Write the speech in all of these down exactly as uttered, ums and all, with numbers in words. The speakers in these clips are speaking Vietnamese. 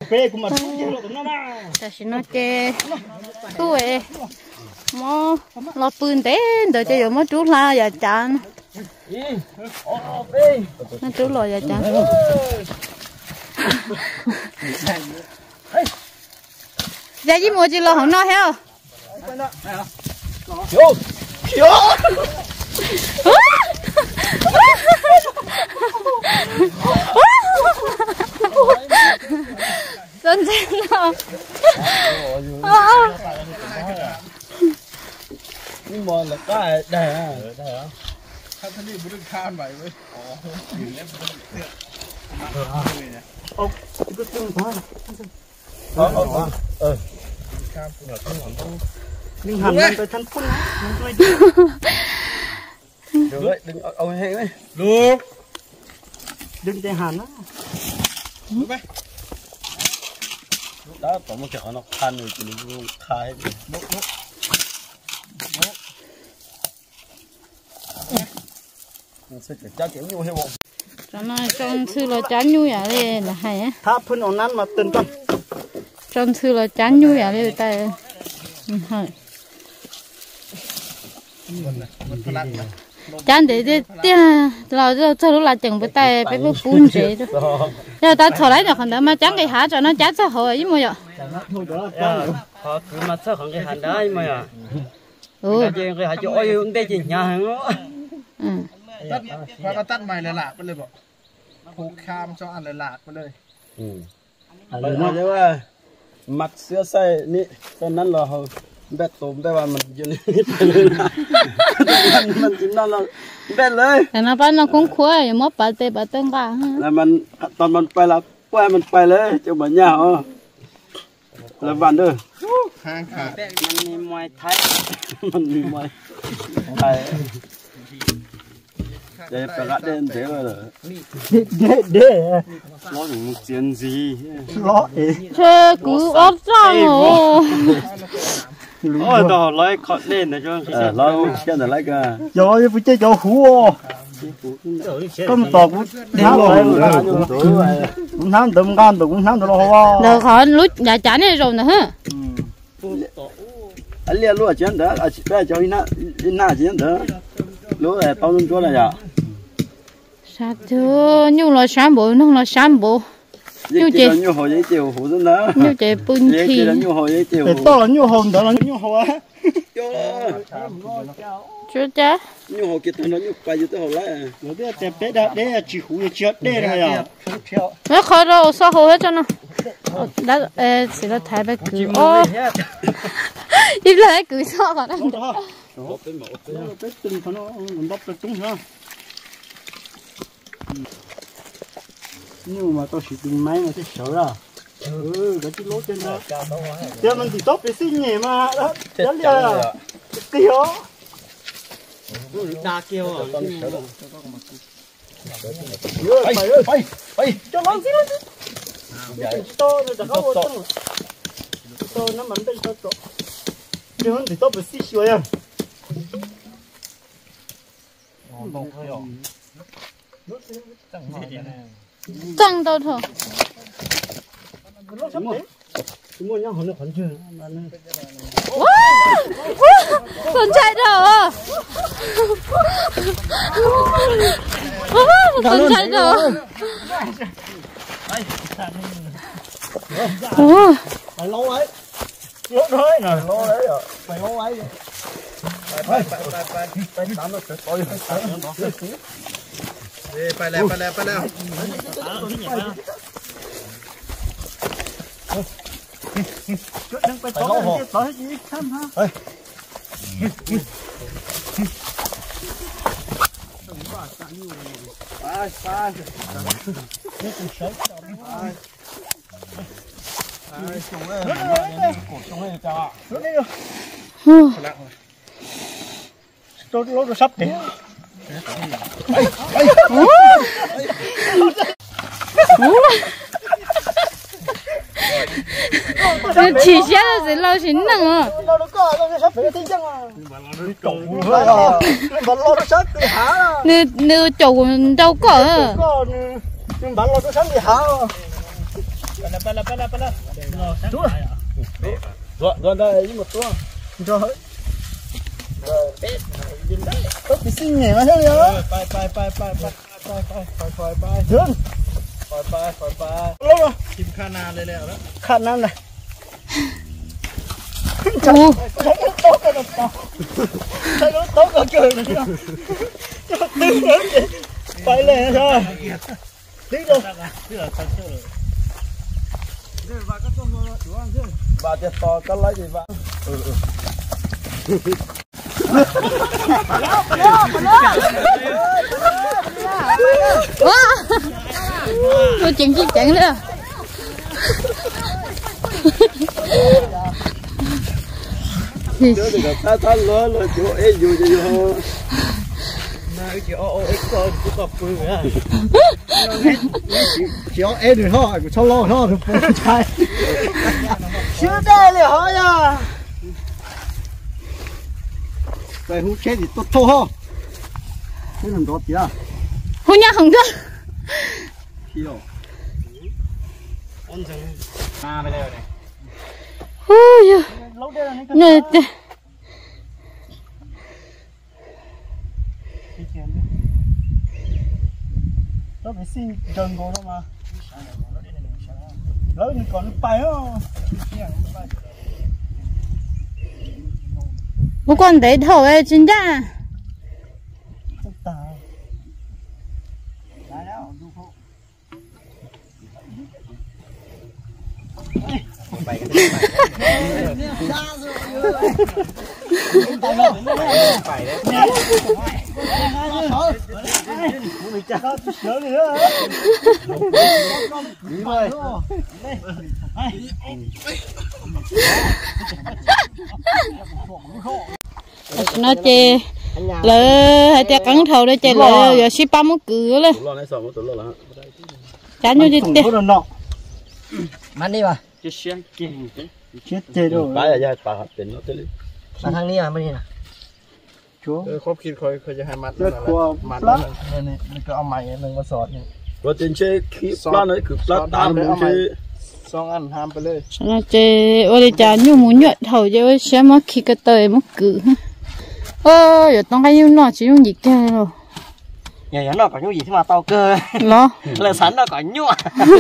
ta xin nó chê tuổi mò lo pươn té đợi cho giờ mò chú la giờ chán nó chú lo giờ chán giờ chỉ mua chỉ lo không nói heo vô vô 真真啊！ nhưng mà là cái đây à đây à ท่านนี่บุญข้ามไปเว้ยอ๋ออยู่เล่นบุญเตี้ยโอ้ก็ตึงพอเออเออเออข้ามเหนือข้างหลังต้องนิ่งหันมันไปทั้งพุ่นมันไม่ดีเดี๋ยวเลยดึงเอาให้ไหมลูกดึงใจหันนะลูกไป đó có một kiểu nó khan rồi thì mình khai lúc lúc mình sẽ trả kiểu như thế bộ cho nó trong thư là chán nhui à đây là hay á tháp phun ổn ăn mà từng tuần trong thư là chán nhui à đây ta hay chán để để để là cho cho lúc là chừng bữa tay phải bữa phun gì đó giờ ta thổi lấy được còn đó mà chán cái hả cho nó chán sao hồi chứ mà họ cứ mà sao không cái hành đấy mà à ừ cái cái hạt chỗ ơi đây chỉ nhà hàng đó ừ ตัดพอตัดใหม่เลยหลากไปเลยบอกผูกคามcho ănเลยหลากไปเลยอืมอะไรนะเรียกว่ามัดเสื้อใส่นี่ตอนนั้นเราเบ็ดตุ่มแต่ว่ามันยืนนิดเลยนะมันกินนั่นเราเบ็ดเลยแต่น้าป้าน้าคงคุยมอปลาเตะปลาเต้งบ้าแล้วมันตอนมันไปแล้วปล่อยมันไปเลยเจ้าบ่าวเนี่ยอ๋อแล้ววันเด้อห่างขามันมีมวยไทยมันมีมวยไทยđây phải gạt đến thế rồi để để nó dùng chiến gì nó chơi cứ ốp răng rồi ôi đó lấy cọt lên này cho ờ lấy cái này lấy cái rồi phải chơi cho hú con tàu cũng tháo lại cũng tháo tụm gan tụm cũng tháo tụm lo được khỏi lúc đã chán này rồi nè hả anh liền luôn chiến đó bây giờ ina ina chiến đó lúc này bao nhiêu chỗ này à sao chứ như là sáng bộ nó là sáng bộ như chị như hồ giấy chiều hồ dân đó như chị bưng thì như hồ giấy chiều to là như hồ đó là như hồ á chú cha như hồ kia nó như bay tới hồ lại rồi đây đẹp đấy đó đây là chỉ hú chết đây rồi à nó khỏi đâu sao hồ hết cho nó đã ê chỉ là thái bạch cử ô đi lại cử sao còn ăn bếp từng nó mình bóc được chúng ha nhưng mà tôi chỉ dùng máy mà thấy sợ ra ừ cái chiếc lỗ trên đó giờ mình chỉ tốt để xin nhỉ mà đó đó là kêu đa kêu à bay ơi bay bay cho nó xíu xíu to rồi đã có to to nó mình đây to to nhưng mà chỉ tốt để xin xíu em tăng đâu thôi mua nhau họ nó còn chưa con trai đâu con trai đâu phải lâu ấy lâu đấy rồi lâu đấy rồi phải lâu ấyไปไปไปไปไปตามรถไปไปไปแล้วไปแล้วไปแล้วจุดนึงไปต่อต่อให้ดีข้ามฮะไปไปนี่คือใช้ไปไปส่งเลยกดส่งเลยจ้ารถนี่อยู่รถรถซับเดี๋ยว chỉ xe là gì lâu chín nè à lâu nó có lâu nó sắp phải thấy chăng à bạn lâu nó sắp thì hả nè nè chầu đâu có nhưng bạn lâu nó sắp thì hả แล้วไปแล้วไปแล้วไปแล้วตัวตัวตัวได้ยิ่งกว่าตัวตัวเป็ดยินได้ก็ไปซิ่งไงมาเท่าเดียวไปไปไปไปไปไปไปไปไปไปถึงไปไปไปไปลงมากินข้าวนาเลยแล้วแล้วข้าวนั้นเลยโอ้โต๊ะกันต่อใช่แล้วโต๊ะก็เกินเลยนะตึ้งเลยไปเลยนะใช่ตึ้งเลยเสื้อคันเสื้อเลยเดี๋ยวว่าก็ต้องมาดูว่าเสื้อว่าจะต่อกันไรดีบ้างเออว้าtôi chỉnh chỉnh chỉnh nữa chứ thì ta ta lỡ lỡ chỗ ấy dù gì hồ này chỉ o o x rồi chỉ có phơi vậy chỉ o e rồi thôi cho lo thôi được phơi trái chưa đâyเลยhả ya cái hú chết thì tốt thôi ha cái thằng đó tí à hú nhá không được hiểu ôn chừng à bây giờ này ôi lâu đây là này cái nó phải xin chân cô đó mà lớn thì còn bay không 不管得头哎，真的。nó chê lỡ hay chê cắn thầu đây chê lỡ giờ ship ba muốn cửa lên chán như gì thế mang đi bà chết chết chết rồi phải là do bà học tình nó tới đi bà thằng đi à bên này nè chúaครบคิดคอยคอยจะให้มัดนั่นแหละมัดนั่นนี่นี่ก็เอาใหม่หนึ่งมาสอดนี่ว่าจริงใช่คลิปปลาเนี่ยคือปลาตามมันใช่สองอันทำไปเลย nó chê ôi chả như muốn nhựa thầu chứ xem mất khi cái tơi mất cử ơ giờ tao cái như nó chỉ dùng gì kia rồi nhà nhà nó có những gì thế mà tao cơ nó là sẵn nó có nhựa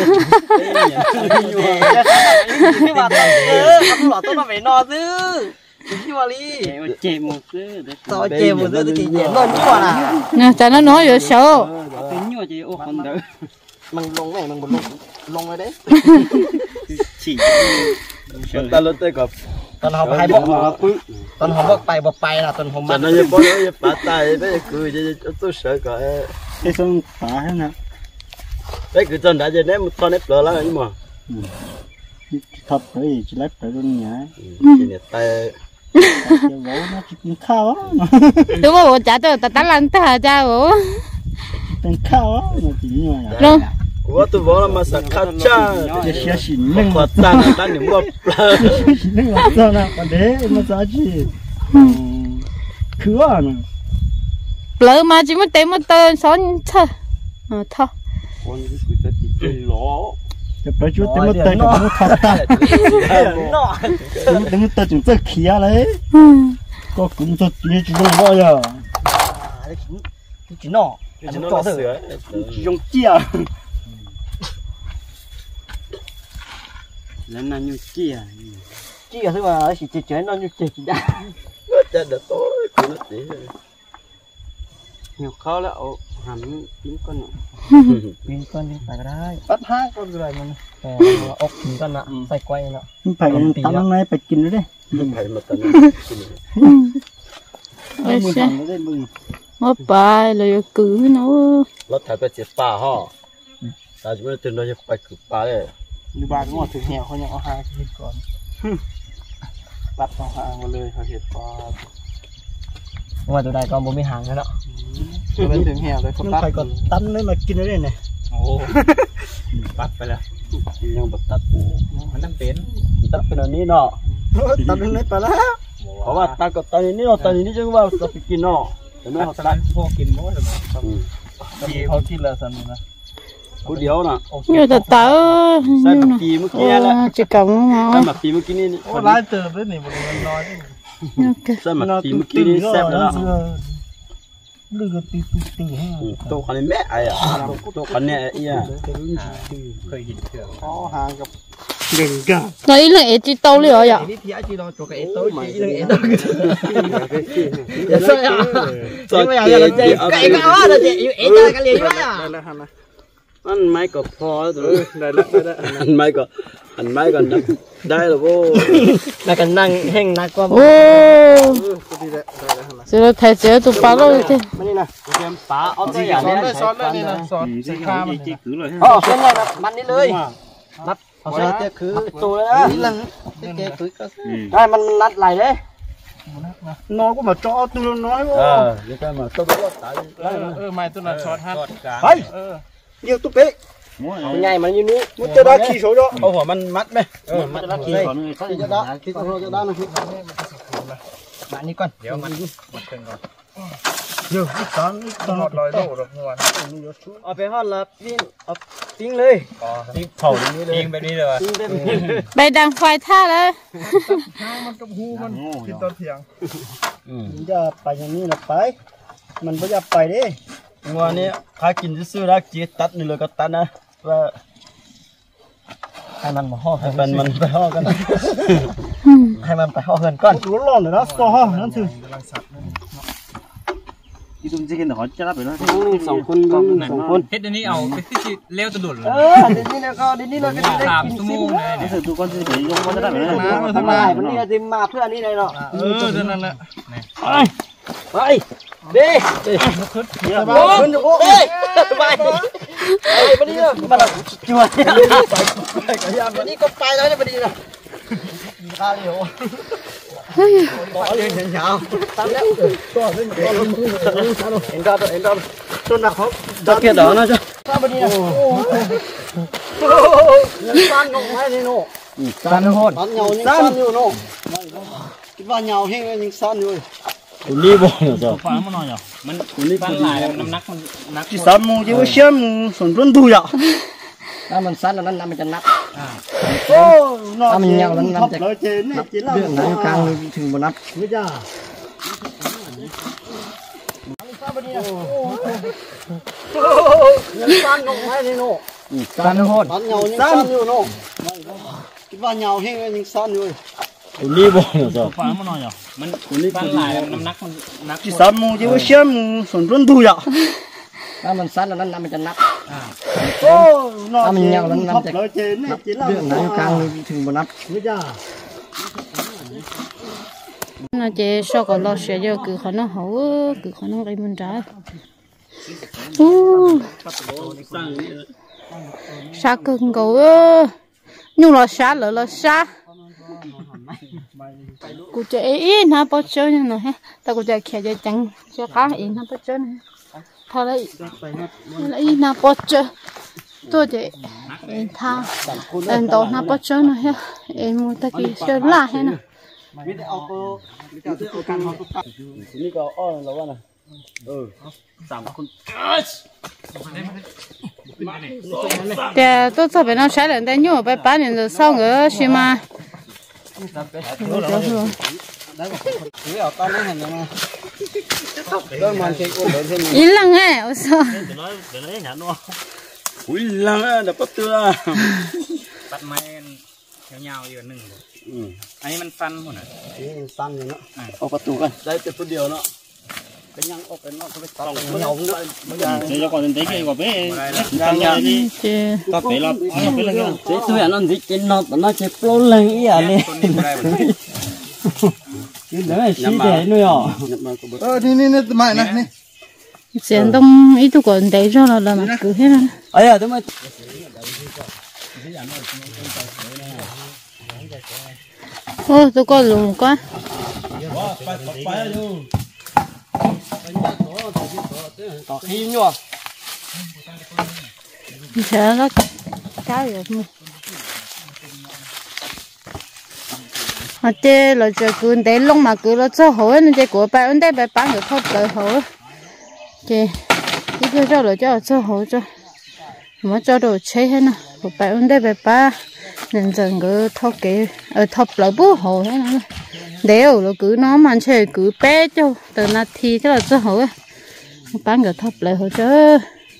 thế mà tao cơ không lọt tao nó phải no chứ chứ mà đi chè một chứ tao chè một chứ thì chè nó nhựa à nè chả nó nói rồi sợ cái nhựa thì ô không được mang lông này mang một lông lông này đấy chỉ ta lên tới gặp ตอนเขาไปบอกตอนเขาบอกไปบอกไปนะตอนผมมา nó như bố nó bà tay đấy cười cho tôi sợ cả cái xong phá thế nào đấy cứ chân đã giờ ném một con nếp lỡ lắm nhưng mà thật đấy chỉ lép phải luôn nhá chỉ nè tay gấu nó chỉ khao á đúng không chả tôi ta tán lăn ta cha bố tên khao á nó chỉ như vậy đúng của tôi võ là mà sạc khát cha để xé xỉn nâng mà tan là tan những mua nâng mà sao nào còn đấy mà sao chứ khứa nè lỡ mà chỉ muốn tìm một tên xón thôi ờ thôi con cái cười ta chỉ chơi lỗ chụp cái chú tìm một tên nó thật ta tìm một tên chúng ta khía đấy có cũng cho chị chị đâu bao giờ chị nọ chỉ nó sửa dùng chia lên nó như chia chia thôi mà chỉ chỉ chơi nó như chơi chỉ đã chơi được tối của nó chỉ nhiều khó là hẳn chín con chín con đi phải cái bắt hai con rồi mình ốc chín con nè phải quay nè phải tắm hôm nay phải chín nữa đấy phải mà tận ôi xe mất bài rồi cứ nó nó thay phải chỉ pha ha ta chỉ muốn từ nó phải cứ pha đấy như ba cái ngọt thực heoเขายังเอาhaiชิ้นก่อนตัดสองหางมาเลยเขาเห็ดปลาว่าตัวใดก็บ่มีหางแล้วเนาะมันถึงแหวเลยเขาตัดก็ตัดเลยมากินได้เนี่ยโอ้ตัดไปแล้วยังแบบตัดมันต้องเป็นตัดเป็นอันนี้เนาะตัดเลยไปแล้วเพราะว่าตัดก็ตัดนี้เนาะตัดนี้จังว่าจะไปกินเนาะแต่ไม่เขาตัดพวกกินมั้งเหรอที่เขากินแล้วสันนะ cú điếu nè nhiều tờ tớ sai một kỳ mới kia đấy chỉ cầm sai mà một kỳ mới kia đi ô lái từ bên này một người nói sai một kỳ mới kia đi xem nữa lừa từ từ từ ha tôi còn mẹ ai à tôi còn nè ý à khơi hình thường có hàng gặp đừng cả nó ý là chỉ tàu liền rồi đi thì chỉ lo cho cái tối chỉ là cái tối sao à sao bây giờ là chị cái cái đó là chị yêu em cái liền quá à anh mấy có phò rồi đây đó anh mấy có anh mấy còn đây là vô là cái năng hình năng qua ô giờ thấy chưa tụi ba rồi thế bên này em phá ở đây à đây xót đây này xót sẽ cam chỉ cứ rồi ờ bên này là bắn điเลยนัดเขาใช้เตะคือตัวเลยนะนี่ลังเตะคือได้มันมันนัดไหลเลยน้องก็มาจ่อตัวน้อยโอ้ ờ vậy cái mà tôi biết tại เออเออไม่ตัวนั้นช็อตฮัทเฮ้ยเออเยี่ยตุ๊เป๊ะใหญ่มันอยู่นี่มันจะได้ขี่โชว์ด้วยเอาหัวมันมัดไหมเออมันจะได้ขี่ขี่จะได้ขี่ตัวจะได้นะขี่มานี่ก่อนเดี๋ยวมันมันเพิ่งก่อนเดี๋ยวตอนตอนลอยโลดหัวเอาไปฮอดละวิ่งเอาทิ้งเลยทิ้งเผาอย่างนี้เลยทิ้งแบบนี้เลยทิ้งแบบนี้ไปดังไฟท่าเลยมันกับหูมันกินตอนเที่ยงมันจะไปอย่างนี้นะไปมันไม่อยากไปดิงัวนี้ถ้ากินซื้อแล้วจีตัดนี่เลยก็ตัดนะว่าให้มันมาห่อให้มันมันไปห่อกันให้มันไปห่อเงินก่อนดูร้อนเลยนะซอห่อนั่นคือที่ตุ้มจะกินหอจะรับไปแล้วสองคนสองคนเฮ็ดอันนี้เอาไปที่เลี้ยวตะดุดเลยเออเดี๋ยวนี้แล้วก็เดี๋ยวนี้เราก็ได้กินซิมเลยนี่คือทุกคนจะไปยงมันจะได้ไปแล้วมาทำไมมันนี่จะมาเพื่อนี่เลยเนาะเออเท่านั้นแหละไปไปเด้ขึ้นขึ้นอยู่โอ้ยไปไปนี่เลยมาละจวนไปไปกันยามนี่ก็ไปแล้วเนี่ยพอดีนะข้าวเหนียวต่อเลยเห็นยาวตามแล้วก็เล่นก็ลงทุนเห็นดาวเห็นดาวต้นนักเขาตัดแค่ดอกนะจ๊ะข้าวพอดีนะโอ้สั้นลงให้นี่โน่สั้นโหดสั้นเงายังสั้นอยู่โน่คิดว่าเงาแห้งยังสั้นอยู่คุณนี่บอกเหรอจ๊ะฟังมันหน่อยเหรอมันคุณนี่บ้านหลายน้ำหนักมันนักที่สามมูจะว่าเชื่อมส่วนรุ่นดูอ่ะถ้ามันสั้นแล้วนั้นมันจะนับโอ้ถ้ามันเงาแล้วมันจะเรื่องไหนกลางถึงบนนับไม่จ้าสั้นลงให้นี่โน่สั้นโหดสั้นเงายังสั้นอยู่โน่คิดว่าเงาแห้งยังสั้นอยู่คุณนี่บอกเหรอจ๊ะฟังมันหน่อยเหรอมันคุณนี่บ้านหลายน้ำหนักมันนักที่สามมูจะว่าเชื่อมส่วนรุ่นดูอ่ะถ้ามันสั้นแล้วนั้นมันจะนับโอ้ถ้ามันเงาแล้วมันจะเรื่องไหนกลางถึงบนนับไม่จ้า nó chỉ sau còn lo sẽ cho cứ khả năng hậu cứ khả năng cái mình trả sa cưng cầu nhưng là sa lỡ là sa cụ chơi ý nó bắt chơi như này ta cụ chơi khẽ chơi chẳng chơi khá ý nó bắt chơi này thôi đấy ý nó bắt chơi tôi chơi em tha em tổ nó bắt chơi này ha em mua ta kia chơi lá hay nè นี่ก็อ้อนแล้ววะนะเออสามคน để tôi cho bé nó sai lần đấy nhổ bé bán đến rồi sau nữa xí mà ít lần ấy ở sao อุ้ยลังอ่ะเดี๋ยวปั๊บตัวตัดไม้ยาวๆอยู่หนึ่งอันนี้มันฟันหมดอ่ะสั้นอยู่เนาะออกประตูกันได้แต่ตัวเดียวเนาะเป็นยังออกเป็นนอกก็ไปตัดเหงาเลยไม่ได้เดี๋ยวก่อนจะกี่กว่าเป๊ะยังไงนี่ chứ ก็เป๊ะแล้วเป๊ะแล้วกันเจ๊ตัวนั้นดิกินนอกแต่น่าจะโปรเลยอีอ่ะเลยต้นนี้ไม่ได้หมดกินเลยชี้เจ๋ด้วยอ่ะเออนี่นี่นี่ทำไมนะนี่ chuyện đông ít tôi còn đấy cho là là mà cứ hết rồi เอ้ยทำไม ô tôi có lùn quá ต่อขี้ยั่ว sợ nó cá được không họ chơi là chơi cứ để lông mà cứ là cho hổ nên chơi của bà anh đây bà bán được không tới hổ chơi cái chơi cho là cho cho hổ cho mà cho đồ chế hết nè của bà ôn đây bà ba nên dần cứ thóc cái ở thóc lỡ bố hồ hết nè đều là cứ nó mà chơi cứ bé cho từ nãy thì thế là cho hồ bán cái thóc lại hồ chứ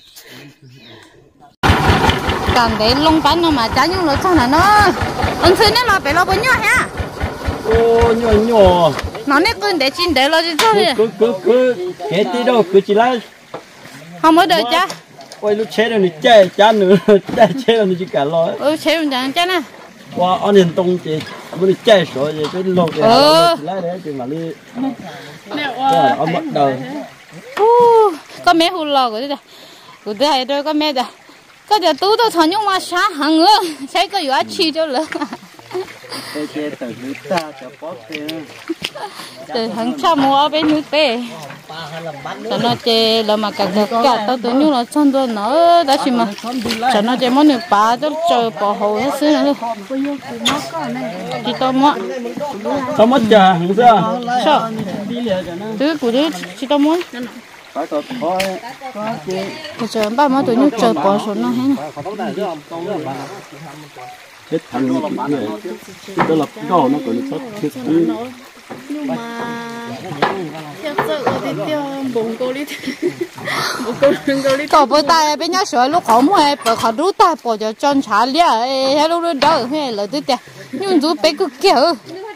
còn để lông bán nó mà trái nhung nó sao là nó ông xin đấy mà phải lo bao nhiêu hả ô nhỏ nhỏ nó nét cứ để chín để lo cho đi cứ cứ cứ cái tí đâu cứ chỉ là không mới đợi cha ôi lúc chế rồi thì chế cha nữa chế chế rồi thì chỉ cả lo ừ chế mình chẳng cha nè qua anh hiện tông thì mới được chế rồi thì cái lô cái lá đấy thì mà đi cái ông bắt đầu có mấy hồ lò rồi đấy rồi đây rồi có mấy đây có giờ tú tôi thằng nhung mà sáng hàng nữa thấy có gì chi cho lớn cái chế từ người ta cho bớt tiền từ hàng trăm mua bên nước bé cho nó chơi là mà cả cả tao tự nhiên là xong rồi nó đã chỉ mà cho nó chơi món nước bà cho chờ bỏ hồ hết xứ nữa chỉ tao mua tao mất chờ không sao sao thứ của đấy chỉ tao muốn phải có thôi bây giờ ba má tụi nó chờ bỏ số nó hết hết thằng như vậy cái đó là cái đó nó còn sót hết nhưng mà theo sợ thì theo bụng cô đi bụng cô đừng cô đi cậu bữa tay bên nhà sửa lúc không hay bữa họ rút tay bỏ cho chân trả lia hay lúc đó đỡ hay là thứ tiệt nhưng rút bé cứ kiểu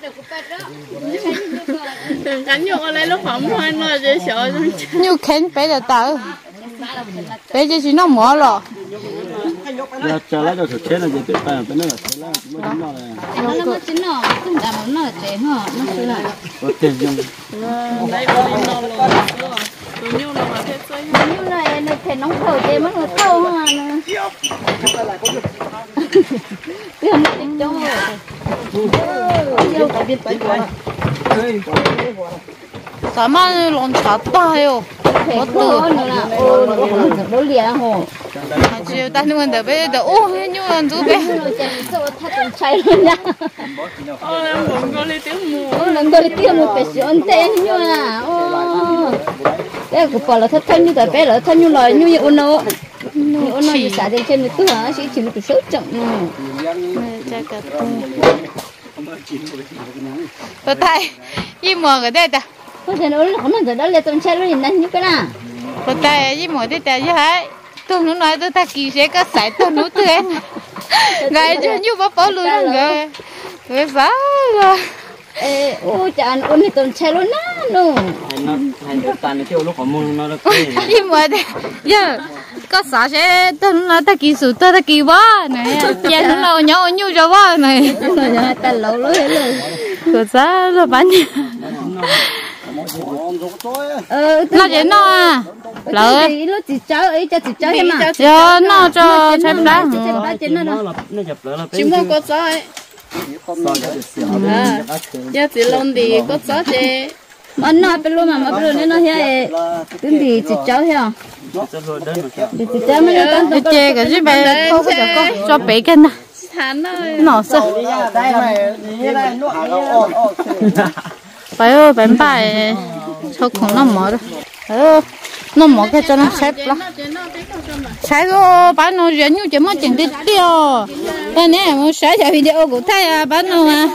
cắn nhục ở đây lúc không hay nó dễ sợ như kén bé là tao bé chỉ nó mở rồi là chờ lấy cho thực chế là gì biết phải bên đó là chờ lấy mới đúng rồi nó nó chín nó cũng đã muốn nó trẻ hả nó cứ là có tiền dùng đây có đi nó rồi tụi nhiêu nó mà thế chơi nhiêu này nó thể nóng thở chế mất nó thâu mà biết không tính cho rồi biết phải qua sao mà lòng chả tayo có từ nữa là ô nó không được đối liền hồ chiều ta nuôi được bé được ô như là chú bé chạy luôn nha ô em muốn có đi tiếng mù ô lần có đi tiếng mù phải sửa tên như là ô cái của bà là thất thân như thế bé là thân như lời như như ôn nó như ôn nó gì xả trên trên tôi hả chỉ chỉ một cái số chậm chơi cả tôi tay im mờ cái đây ta có thể nó không nó đó là tôi chạy luôn nhanh như cái nào tôi tay im mờ đây ta như thế tôi nó nói tôi ta kỳ sẽ có sải tôi nó tươi ngày cho như bắp bắp luôn rồi tôi phá rồi ê ô chán ôn thì tôi chạy luôn nè nó nó hay nó tàn cái lúc họ mua nó nó im mờ đây giờ có sải sẽ tôi nó ta kỳ sự tôi ta kỳ quá này giờ nó lâu nhau như cho quá này rồi ta lâu lắm rồi rồi sao rồi bán nó chỉ nó à lỡ nó chỉ cháu ấy cho chỉ cháu em mà giờ nó cho xem đã nó nhập lại là chỉ mua có cháu ấy giờ chỉ lông thì có cháu chứ mà nó bên luôn mà mà bên luôn nó thế cái gì chỉ cháu thế à chỉ cháu mới nó cái chè cái gì bé không có cho cho bé cái nè nó sao phải ơi bánh bài cho không nó mở được ừ nó mở cái cho nó xếp lắm xếp rồi bán nó rẻ như chỉ mới chừng đi tiêu đây nè muốn xếp cho video của thầy à bán nó mà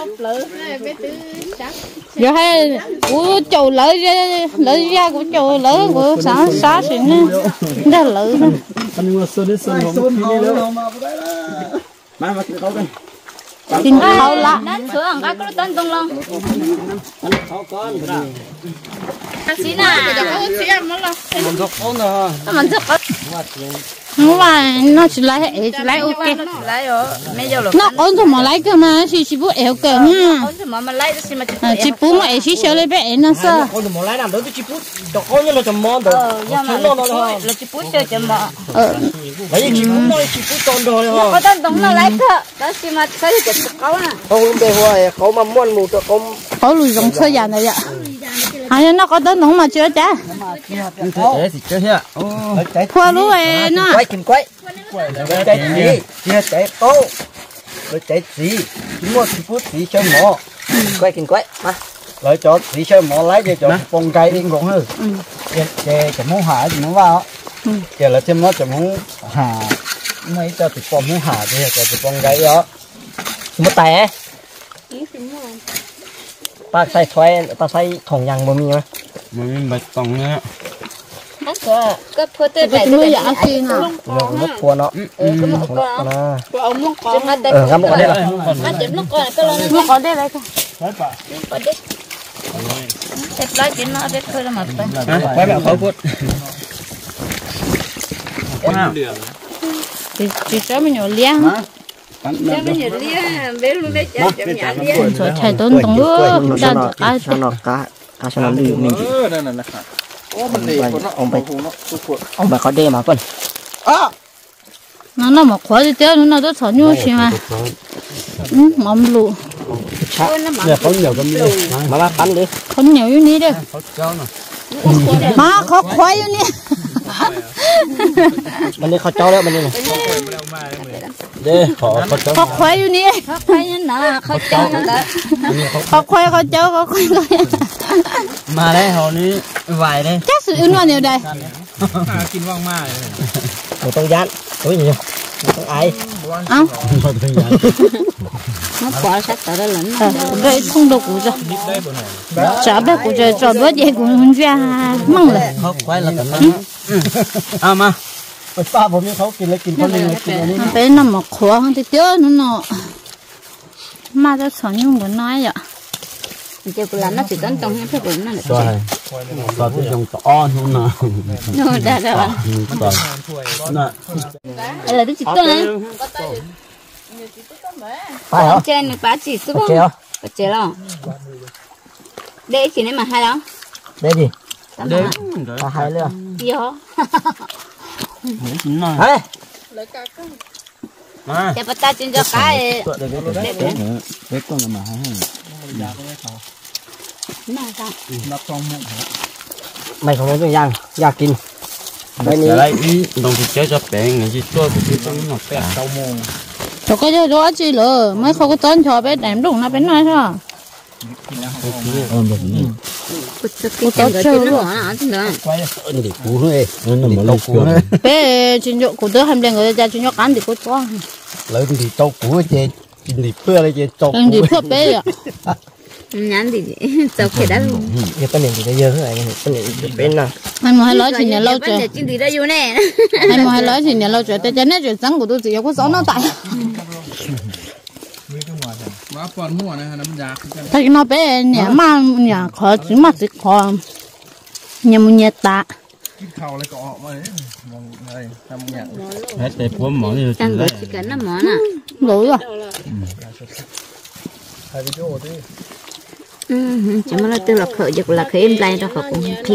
giờ hay của chầu lỡ ra lỡ ra của chầu lỡ của xã xã xịn nè đó lỡ nữa anh mua sơn đến sơn không đi nữa mà mà cái câu đây tin khâu lạ đánh sữa ăn cá có tên tung luôn anh khó con rồi xí nà mình thuộc con rồi mình rất không phải nó chỉ lấy hệ chỉ lấy ok lấy rồi mấy giờ rồi nó ổn thôi mà lấy cơ mà chỉ chỉ bố eo cơ nha ổn thôi mà mà lấy thì mà chỉ bố mà chỉ chơi lấy bé nó sao con thì mà lấy làm đó thì chỉ bút cho con như là chầm mòn rồi nhưng mà là chỉ bút chơi chầm mòn lấy chỉ bút nói chỉ bút con rồi hả có tên tung nó lấy cơ đó chỉ mà thấy cái câu nè không để hoài cậu mà muốn mù cho con có lùi dòng chơi nhà này ạ hay nó có tên nó mà chưa cha như thế thì chơi hết qua lúa ấy nó quay kim quay chạy gì chia chạy tô rồi chạy gì chỉ mua chỉ bút chỉ chơi mỏ quay kim quay mà rồi cho chỉ chơi mỏ lấy cho cho bông cây đi còn hơn chè chè chè muốn hả gì muốn vào chè là thêm nó chè muốn hà ไม่จะติดปอมไม่หาด้วยจะติดปอมไก่เยอะมาแต่ปลาใส่ถ้วยปลาใส่ถุงยางบ่มีไหมมันมีใบตองเนี่ยก็ก็เพื่อเต้นไหนไม่อยากกินอ่ะเราก็ทัวเนาะเออก็หมดก่อนนะเอามุกก่อนจะมาเต้นเออครับหมดได้ละมาเจ็บลูกก่อนก็รอมุกก่อนได้เลยค่ะใช่ปะก่อนดิเจ็บร้อยกินมาเด็ดเคยละหมาดไปไปแบบเขาพูด chỉ chỉ cho mình nhỏ liang Nếu bây giờ lia, bé luôn đấy chả chậm nhả lia. rồi chạy đến tầng nước đang ai cho nó cá cá cho nó lưu mình เออนั่นน่ะนะครับโอ้มันดีคนเนาะ ông bạch เนาะทุกคน ông bạch có đê mà con nó nó mà khó thì tiêu nó nó thở nhu xí mà ừ mắm lụ giờ có nhiều cái miếng mà bác bắn đi không nhiều như ní đây เขาเจ้าน่ะ má khó khoái như ní mình đi khó cháu đấy mình đi này đi khó khó cháu khó khoái như ní Khó khoái như nào, khó chơi nó là. khó khoái khó cháu khó khoái mà đây họ đi vài đây chắc sự nó nhiều đây กินว่างมาก một tông gian có gì một tông ai áo một tông gian Nó quá sắc tao đó lắm. đây không được của cho chả biết của cho cho bớt vậy của hun ra măngเลย khó quay là tận nó à màไปป้าผมนี่เขากินแล้วกินเขาเลี้ยงกินอันนี้มันเป็นน้ำหมกขัวของที่เจ้านั่นเนาะมาจะสอนยุ่งเหมือนน้อยอ่ะ Giờ của là nó chỉ tấn công hết bụng nó là rồi rồi tôi dùng to luôn nè nó đã đã bạn. rồi nè Đây là cái chỉ tôi này. phải hả Trên này bá chỉ xuống. ok không Có chế không? Đây chỉ này mà hai đó. đây gì Đây. ta hai luôn Gì hả? đấy Chả bắt ta trên cho cái. cái con là mà hai Nào sao? mày không nói với giang giang kinh đây Ở đây ý đồng thì chơi cho bé người gì tôi cũng chơi nó bé sau mồm cho cái đó đó chi lỡ mấy không có tên cho bé đếm đúng nó bé nói thôi Cô tao chơi luôn hả? Thế nữa. ơn để cú thôi nó mà lâu cú thôi bé chuyên dụng của đứa ham lên người ta chuyên dụng ăn thì có cho lớn thì trâu cú chơi thì phưa đây chơi trâu ăn gì phớt bé ạ Nhắn thì tao kể đã luôn. cái cái này thì nó dơ thế này cái này cái bên nào hai mươi hai lối thì nhà lâu Bây giờ trời chuyện gì đã vô nè. hai mươi hai lối thì nhà lâu trời tại cho nên chuyện sáng của tôi chỉ có sáu nó tại มาปอนมั่วนะฮะน้ำยา thấy nó bé nhà mà nhà khó chỉ mà chỉ khó nhà một nhà tạ กินข้าวอะไรก็ออกมาเลยมองอะไรทำอย่าง hết để cuốn mỏ như Tăng gửi chỉ cần nó món à. đủ rồi ถ่ายวิดีโอดิ Ừ, chỉ mà nó từ là khởi giật là khởi em lại đó họ cũng khí.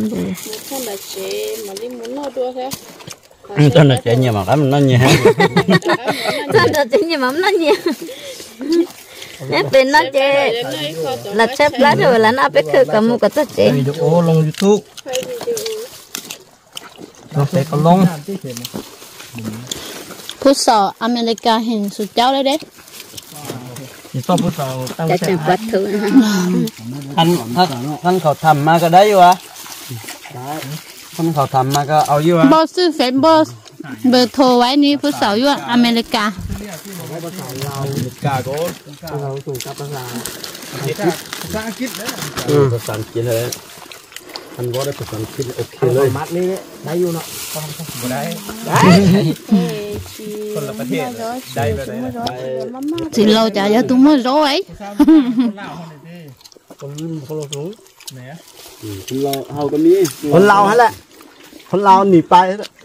cho nó chạy nhiều mà cái nó nhiều hết Sao được chứ nhưng mà nó nhiều. Nét bên nó chê là xếp lá rồi là nó biết khởi cả một cái tất chê. video lên YouTube nó sẽ có lông phút sau America hình sụt cháu đấy đấy thì to phút sau tăng Chả chẳng bắt thử. anh anhเขาทำมาก็ได้อยู่อ่ะanhเขาทำมาก็เอาอยู่อ่ะ boss phải boss bờ thôไว้นี่phút sauอยู่อเมริกากาโก้เราส่งกับภาษาภาษาอังกฤษนะอืมภาษาอังกฤษเลยอันว่าได้ภาษาอังกฤษโอเคเลยมัดนี่ได้อยู่เนาะบ่ได้ได้คนละประเทศได้ไปได้ thì lâu chả giờ tôi mới rồi ấy คนคนเราสูงเนี่ยคนเราเฮาก็มีคนเราฮะแหละคนเราหนีไป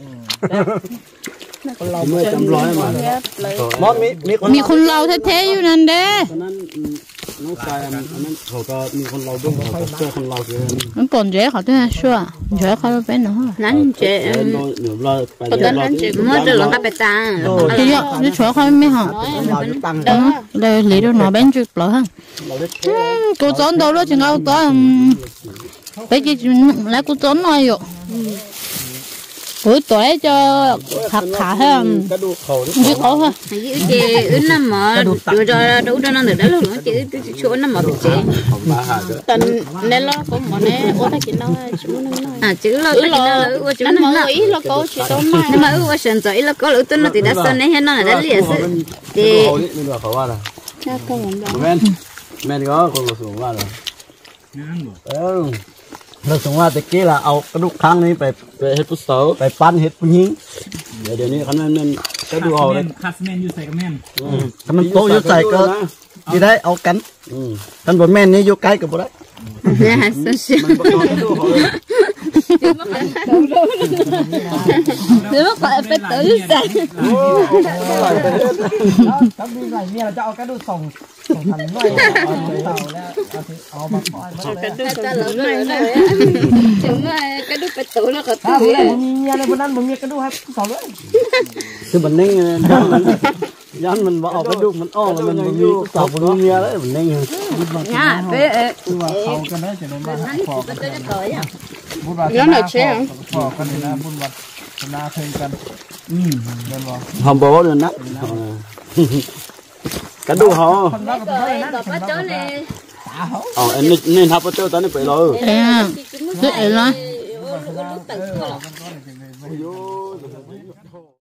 คนเราไม่จำร้อยมามอดมีมีคนมีคนเราแท้ๆอยู่นั่นเด้ตอนนั้นน้องชายอันนั้นเขาก็มีคนเราด้วยเขาก็เจอคนเราเยอะมันก่อนเจ๊เขาต้องช่วยเจ๊เขาเป็นเนาะ Nắn chê. เดี๋ยวเราไป Có เดี๋ยว tên เรา nắn chê cũng mất được lòng ta bè ta. เจ๊จะช่วยเขาไม่หรอเราจะตั้งเลยหลีดูหน่อเป็นจุดเหรอฮะเราได้กูจอนđâu đó chừng nào có bây giờ lạiกูจอนnói rồi bữa tối cho khạc khả ha chứ có ha cái chị ứng nằm mà đưa cho đủ cho nó được đó luôn chị chỗ nằm mà bị chế tình nên lo có mà nè ô ta chỉ lo chú nó à chứ lo cái nó ưa chú nó mà ý lo có chỉ tao mai nhưng mà ưa sần rồi lo có lỡ tôi nó thì đã sơn này nó là đã liệt sự thì cha có muốn đâu men men có con lột xuống vào rồi ừ lột xuống vào thì kia làเอากระดูกข้างนี้ไปไปเฮ็ดพุทโธไปปั้นเฮ็ดผู้หญิงเดี๋ยวเดี๋ยวนี้คันมันกระดูกเอาเลยคัสแมนอยู่ใส่กับแม่นคันมันโตอยู่ใส่ก็ที่ได้เอากันคันบ่แม่นนี่อยู่ใกล้ก็บ่ได้เนี่ยสนใจ nếu mà phải phải tự dạy ถ้ามีไรเนี่ยจะเอากระดูกส่งส่งทันหน่อยเอาแล้วเอามาปล่อยมาเลย ta lỡ này này chúng mà cái đứa phải tự nó có ถ้า tự บ่ได้บ่มีเมียเลยบ่นั้นบ่มีกระดูกให้สองเลยคือมันนิ่งย้อนมันบ่เอากระดูกมันอ้อแล้วมันบ่มีสาวบ่มีเมียแล้วมันนิ่ง nha bé คือว่าเขากันได้จะได้มาขอกัน tôi đã tội à บุญวัฒนาขอกันนะบุญวัฒนาเพลงกันอืมเดินบ่หอมบ่เด้อนะกระดูกเฮา có có chỗ này อ๋ออันนี้นี่ทับเจ้าตอนนี้ไปเลย à cứ ấy lo tự